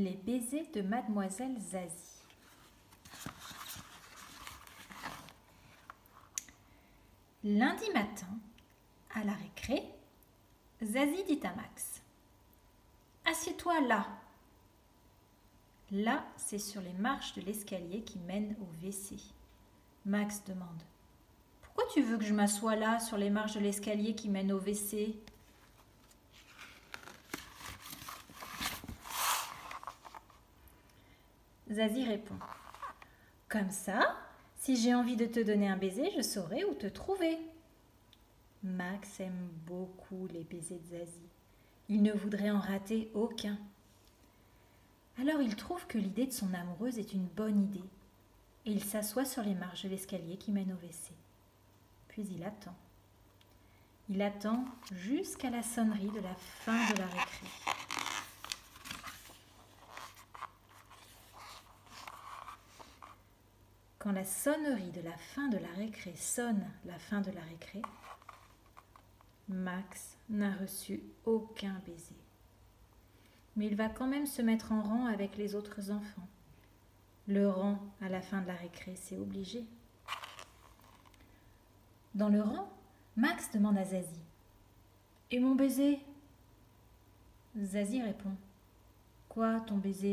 Les baisers de Mademoiselle Zazie. Lundi matin, à la récré, Zazie dit à Max: « Assieds-toi là. » Là, c'est sur les marches de l'escalier qui mène au WC. Max demande: « Pourquoi tu veux que je m'assoie là, sur les marches de l'escalier qui mène au WC ?» Zazie répond: « Comme ça, si j'ai envie de te donner un baiser, je saurai où te trouver. » Max aime beaucoup les baisers de Zazie. Il ne voudrait en rater aucun. Alors il trouve que l'idée de son amoureuse est une bonne idée et il s'assoit sur les marches de l'escalier qui mène au WC. Puis il attend. Il attend jusqu'à la sonnerie de la fin de la récré. Quand la sonnerie de la fin de la récré sonne la fin de la récré, Max n'a reçu aucun baiser. Mais il va quand même se mettre en rang avec les autres enfants. Le rang à la fin de la récré, c'est obligé. Dans le rang, Max demande à Zazie: « Et mon baiser ?» Zazie répond: « Quoi, ton baiser ?»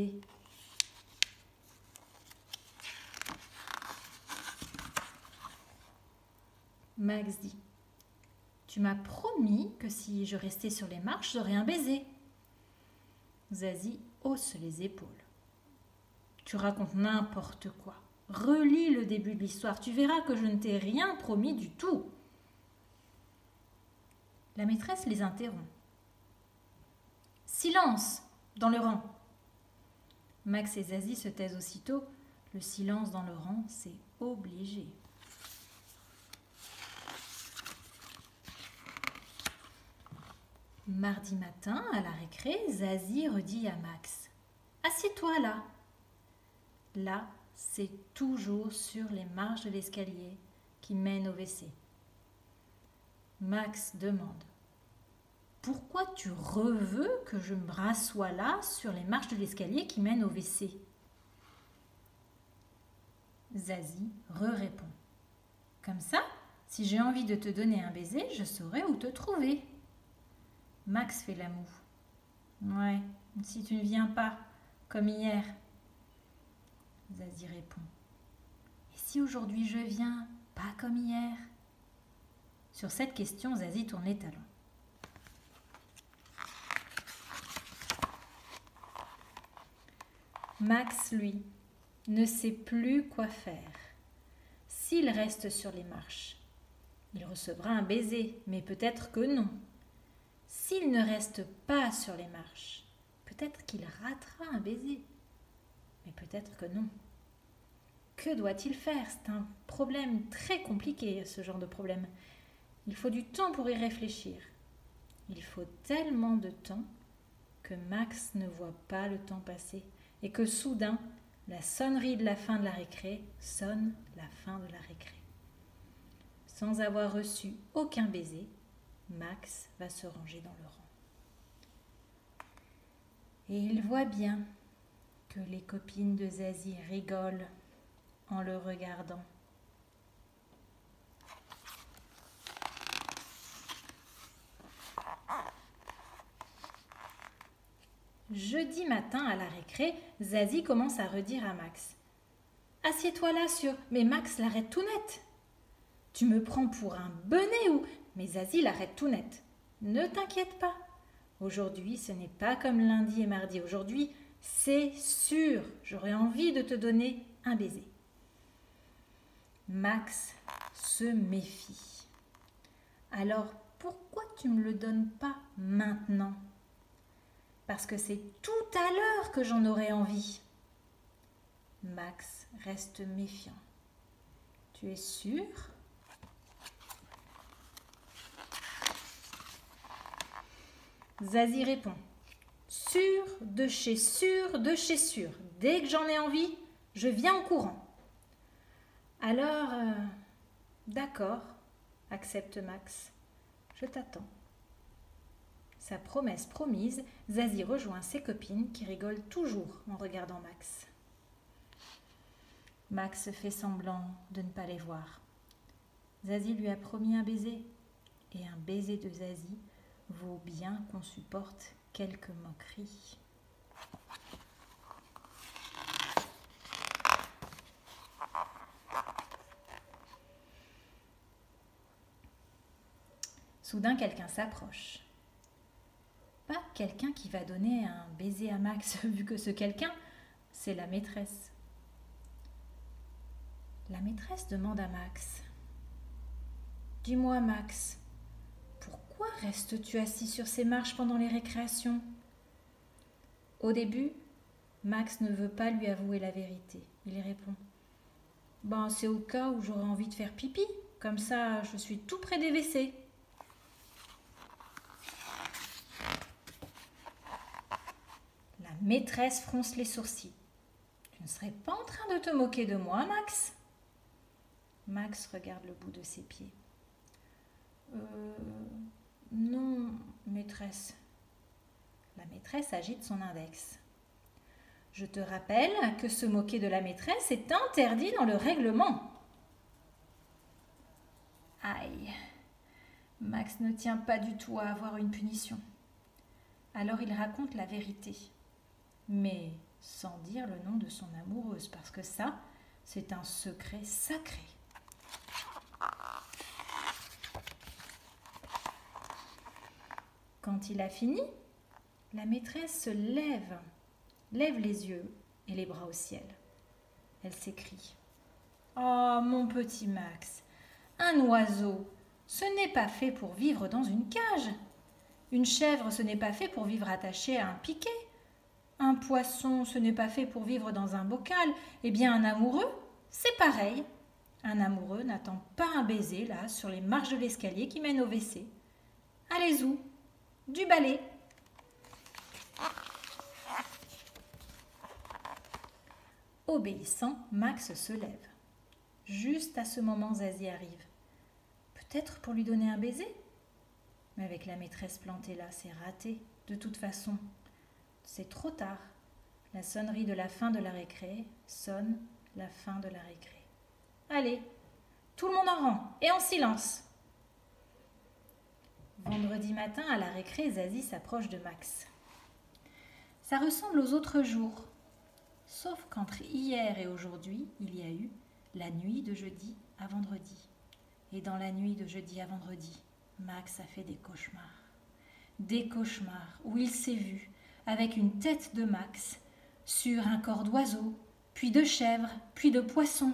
Max dit: « Tu m'as promis que si je restais sur les marches, j'aurais un baiser. » Zazie hausse les épaules. « Tu racontes n'importe quoi. Relis le début de l'histoire, tu verras que je ne t'ai rien promis du tout. » La maîtresse les interrompt. « Silence dans le rang !» Max et Zazie se taisent aussitôt. Le silence dans le rang, c'est obligé. Mardi matin, à la récré, Zazie redit à Max: « Assieds-toi là. » Là, c'est toujours sur les marches de l'escalier qui mène au WC. Max demande: « Pourquoi tu veux que je me rassoie là, sur les marches de l'escalier qui mène au WC ?» Zazie répond: « Comme ça, si j'ai envie de te donner un baiser, je saurai où te trouver. » Max fait la moue. « Ouais, si tu ne viens pas, comme hier. » Zazie répond: « Et si aujourd'hui je viens, pas comme hier ?» Sur cette question, Zazie tourne les talons. Max, lui, ne sait plus quoi faire. S'il reste sur les marches, il recevra un baiser, mais peut-être que non. S'il ne reste pas sur les marches, peut-être qu'il ratera un baiser, mais peut-être que non. Que doit-il faire? C'est un problème très compliqué, ce genre de problème. Il faut du temps pour y réfléchir. Il faut tellement de temps que Max ne voit pas le temps passer et que soudain, la sonnerie de la fin de la récré sonne la fin de la récré. Sans avoir reçu aucun baiser, Max va se ranger dans le rang. Et il voit bien que les copines de Zazie rigolent en le regardant. Jeudi matin à la récré, Zazie commence à redire à Max: « Assieds-toi là sur... » Mais Max l'arrête tout net. « Tu me prends pour un benet ou... » Mais Zazie l'arrête tout net. « Ne t'inquiète pas. Aujourd'hui, ce n'est pas comme lundi et mardi. Aujourd'hui, c'est sûr, j'aurais envie de te donner un baiser. » Max se méfie. « Alors, pourquoi tu ne me le donnes pas maintenant ? » « Parce que c'est tout à l'heure que j'en aurai envie. » Max reste méfiant. « Tu es sûr ? » Zazie répond: « Sûr de chez sûr de chez sûr. Dès que j'en ai envie, je viens en courant. » Alors, d'accord, accepte Max. Je t'attends. Sa promesse promise, Zazie rejoint ses copines qui rigolent toujours en regardant Max. Max fait semblant de ne pas les voir. Zazie lui a promis un baiser, et un baiser de Zazie vaut bien qu'on supporte quelques moqueries. Soudain, quelqu'un s'approche. Pas quelqu'un qui va donner un baiser à Max, vu que ce quelqu'un, c'est la maîtresse. La maîtresse demande à Max. « Dis-moi, Max, pourquoi restes-tu assis sur ces marches pendant les récréations ?» Au début, Max ne veut pas lui avouer la vérité. Il répond. « Ben, c'est au cas où j'aurais envie de faire pipi. Comme ça, je suis tout près des WC. » La maîtresse fronce les sourcils. « Tu ne serais pas en train de te moquer de moi, Max ?» Max regarde le bout de ses pieds. Non, maîtresse. » La maîtresse agite son index. « Je te rappelle que se moquer de la maîtresse est interdit dans le règlement. » Aïe, Max ne tient pas du tout à avoir une punition. Alors il raconte la vérité, mais sans dire le nom de son amoureuse, parce que ça, c'est un secret sacré. Quand il a fini, la maîtresse se lève les yeux et les bras au ciel. Elle s'écrie. « Oh, mon petit Max, un oiseau, ce n'est pas fait pour vivre dans une cage. Une chèvre, ce n'est pas fait pour vivre attaché à un piquet. Un poisson, ce n'est pas fait pour vivre dans un bocal. Eh bien, un amoureux, c'est pareil. Un amoureux n'attend pas un baiser, là, sur les marches de l'escalier qui mène au WC. Allez où? Du balai. » Obéissant, Max se lève. Juste à ce moment, Zazie arrive. Peut-être pour lui donner un baiser? Mais avec la maîtresse plantée là, c'est raté. De toute façon, c'est trop tard. La sonnerie de la fin de la récré sonne la fin de la récré. Allez, tout le monde en rang et en silence. Vendredi matin, à la récré, Zazie s'approche de Max. Ça ressemble aux autres jours, sauf qu'entre hier et aujourd'hui, il y a eu la nuit de jeudi à vendredi. Et dans la nuit de jeudi à vendredi, Max a fait des cauchemars. Des cauchemars où il s'est vu avec une tête de Max sur un corps d'oiseau, puis de chèvre, puis de poisson.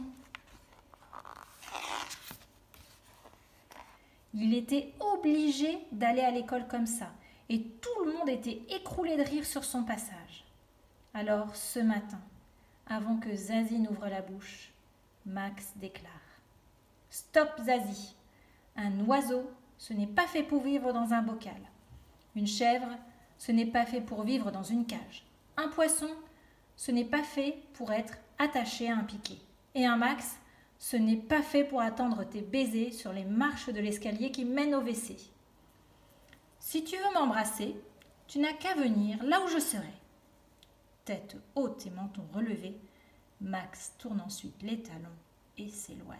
Il était obligé d'aller à l'école comme ça, et tout le monde était écroulé de rire sur son passage. Alors, ce matin, avant que Zazie n'ouvre la bouche, Max déclare « Stop, Zazie! Un oiseau, ce n'est pas fait pour vivre dans un bocal. Une chèvre, ce n'est pas fait pour vivre dans une cage. Un poisson, ce n'est pas fait pour être attaché à un piquet. Et un Max, ce n'est pas fait pour attendre tes baisers sur les marches de l'escalier qui mènent au WC. Si tu veux m'embrasser, tu n'as qu'à venir là où je serai. » Tête haute et menton relevé, Max tourne ensuite les talons et s'éloigne.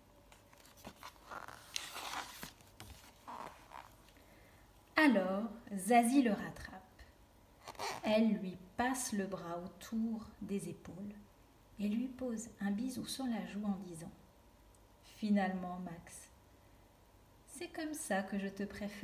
Alors, Zazie le rattrape. Elle lui passe le bras autour des épaules et lui pose un bisou sur la joue en disant « Finalement, Max, c'est comme ça que je te préfère. »